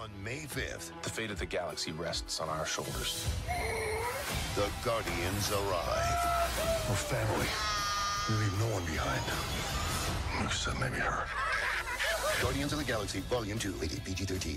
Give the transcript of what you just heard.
On May 5th, The fate of the galaxy rests on our shoulders. the Guardians arrive. We're family. We leave no one behind. Except maybe her. Guardians of the Galaxy Volume 2, rated PG-13.